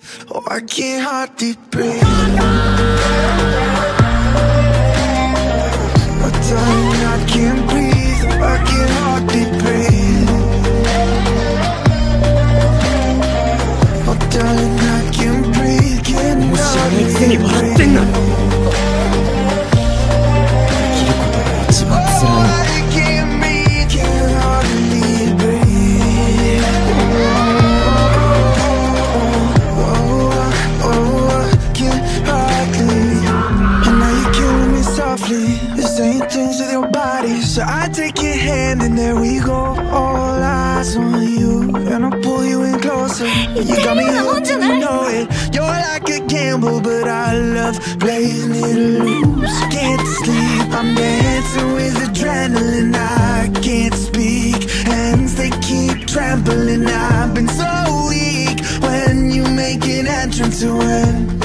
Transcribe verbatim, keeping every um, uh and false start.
Oh, I can't hardly breathe. Oh, darling, I can't breathe. Oh, I can't hardly breathe. Oh, darling, I can't breathe. Can't hardly breathe. 生きることが一番辛い。 I can't breathe. Can't hardly breathe. You're saying things with your body, so I take your hand and there we go. All eyes on you, and I'll pull you in closer. You got me hooked and you know it. You're like a gamble, but I love playing it loose. Can't sleep, I'm dancing with adrenaline. I can't speak, hands they keep trembling. I've been so weak when you make an entrance to win.